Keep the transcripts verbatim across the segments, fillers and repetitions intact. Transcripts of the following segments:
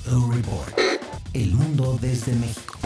U Report. El mundo desde México.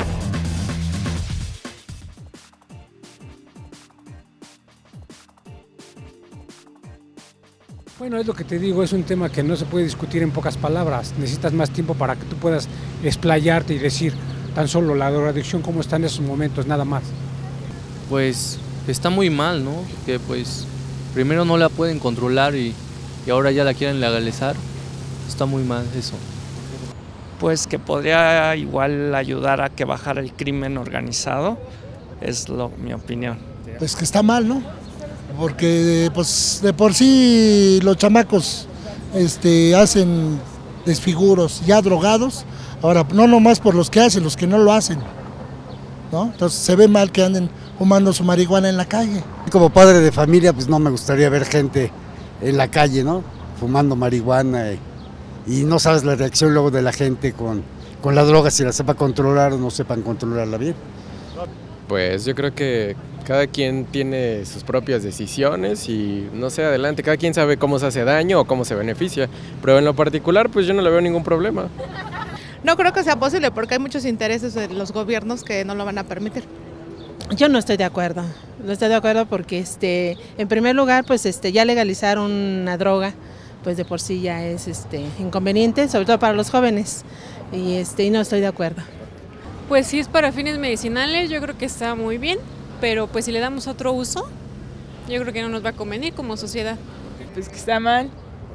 Bueno, es lo que te digo, es un tema que no se puede discutir en pocas palabras. Necesitas más tiempo para que tú puedas explayarte y decir tan solo la drogadicción como está en esos momentos, nada más. Pues está muy mal, ¿no? Que pues primero no la pueden controlar y, y ahora ya la quieren legalizar. Está muy mal eso. Pues que podría igual ayudar a que bajara el crimen organizado, es lo, mi opinión. Pues que está mal, ¿no? Porque pues de por sí los chamacos este, hacen desfiguros ya drogados, ahora no nomás por los que hacen, los que no lo hacen, ¿no? Entonces se ve mal que anden fumando su marihuana en la calle. Como padre de familia, pues no me gustaría ver gente en la calle, ¿no? Fumando marihuana y, y no sabes la reacción luego de la gente con, con la droga, si la sepa controlar o no sepan controlarla bien. Pues yo creo que cada quien tiene sus propias decisiones y no sé, adelante, cada quien sabe cómo se hace daño o cómo se beneficia, pero en lo particular pues yo no le veo ningún problema. No creo que sea posible porque hay muchos intereses de los gobiernos que no lo van a permitir. Yo no estoy de acuerdo, no estoy de acuerdo porque este, en primer lugar pues este, ya legalizar una droga pues de por sí ya es este, inconveniente, sobre todo para los jóvenes, y, este, y no estoy de acuerdo. Pues si es para fines medicinales yo creo que está muy bien, pero pues si le damos otro uso, yo creo que no nos va a convenir como sociedad. Pues que está mal,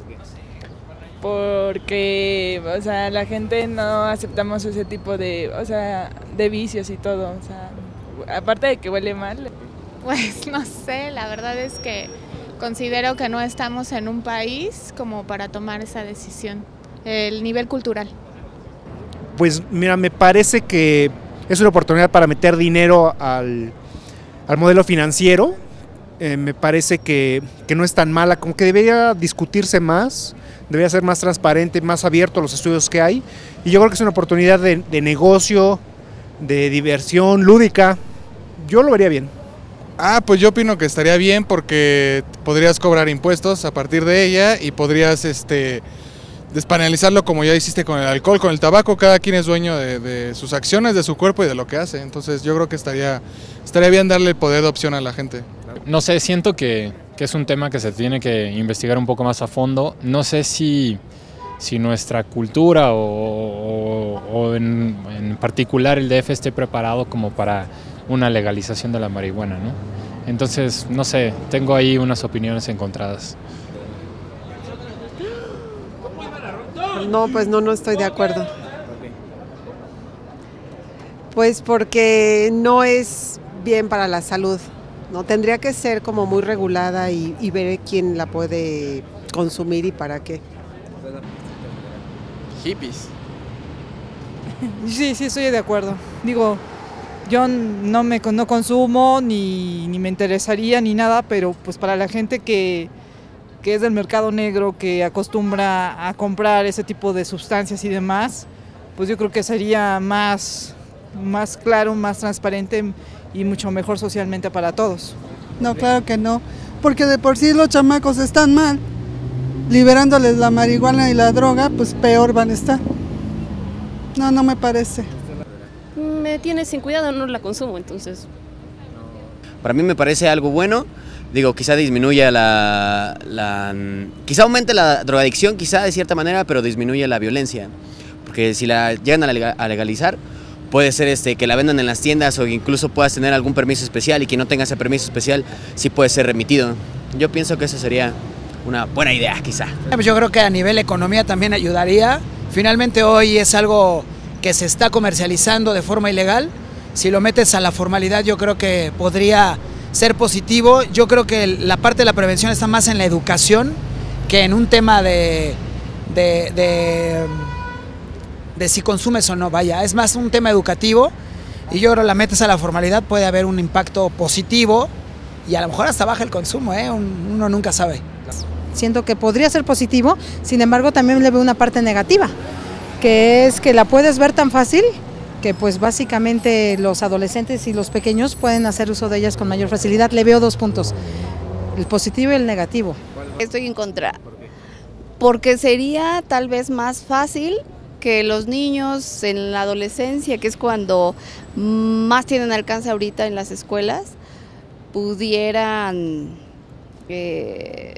porque o sea, la gente no aceptamos ese tipo de, o sea, de vicios y todo, o sea, aparte de que huele mal. Pues no sé, la verdad es que considero que no estamos en un país como para tomar esa decisión, el nivel cultural. Pues mira, me parece que es una oportunidad para meter dinero al, al modelo financiero. Eh, me parece que, que no es tan mala, como que debería discutirse más, debería ser más transparente, más abierto a los estudios que hay. Y yo creo que es una oportunidad de, de negocio, de diversión lúdica. Yo lo vería bien. Ah, pues yo opino que estaría bien porque podrías cobrar impuestos a partir de ella y podrías este, despenalizarlo como ya hiciste con el alcohol, con el tabaco. Cada quien es dueño de, de sus acciones, de su cuerpo y de lo que hace. Entonces yo creo que estaría, estaría bien darle el poder de opción a la gente. No sé, siento que, que es un tema que se tiene que investigar un poco más a fondo. No sé si, si nuestra cultura o, o, o en, en particular el D F esté preparado como para una legalización de la marihuana, ¿no? Entonces, no sé, tengo ahí unas opiniones encontradas. No, pues no, no estoy de acuerdo. Pues porque no es bien para la salud, ¿no? Tendría que ser como muy regulada y, y ver quién la puede consumir y para qué. Hippies. Sí, sí, estoy de acuerdo. Digo, yo no me no consumo ni, ni me interesaría ni nada, pero pues para la gente que, que es del mercado negro, que acostumbra a comprar ese tipo de sustancias y demás, pues yo creo que sería más, más claro, más transparente y mucho mejor socialmente para todos. No, claro que no, porque de por sí los chamacos están mal, liberándoles la marihuana y la droga, pues peor van a estar. No, no me parece. Me tiene sin cuidado, no la consumo, entonces. Para mí me parece algo bueno, digo, quizá disminuya la, la, quizá aumente la drogadicción, quizá de cierta manera, pero disminuye la violencia, porque si la llegan a legalizar, puede ser este, que la vendan en las tiendas o incluso puedas tener algún permiso especial y quien no tenga ese permiso especial sí puede ser remitido. Yo pienso que eso sería una buena idea, quizá. Yo creo que a nivel economía también ayudaría. Finalmente hoy es algo que se está comercializando de forma ilegal. Si lo metes a la formalidad yo creo que podría ser positivo. Yo creo que la parte de la prevención está más en la educación que en un tema de... de, de de si consumes o no, vaya, es más un tema educativo y yo creo que la metes a la formalidad puede haber un impacto positivo y a lo mejor hasta baja el consumo, ¿eh? Uno nunca sabe. Siento que podría ser positivo, sin embargo también le veo una parte negativa, que es que la puedes ver tan fácil que pues básicamente los adolescentes y los pequeños pueden hacer uso de ellas con mayor facilidad. Le veo dos puntos, el positivo y el negativo. Estoy en contra, porque sería tal vez más fácil que los niños en la adolescencia, que es cuando más tienen alcance ahorita en las escuelas, pudieran eh,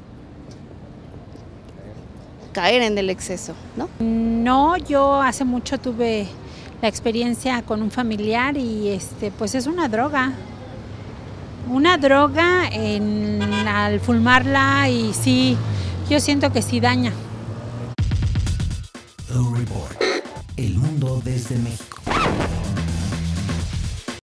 caer en el exceso, ¿no? No, yo hace mucho tuve la experiencia con un familiar y este, pues es una droga. Una droga en, al fumarla y sí, yo siento que sí daña. The Report. El mundo desde México.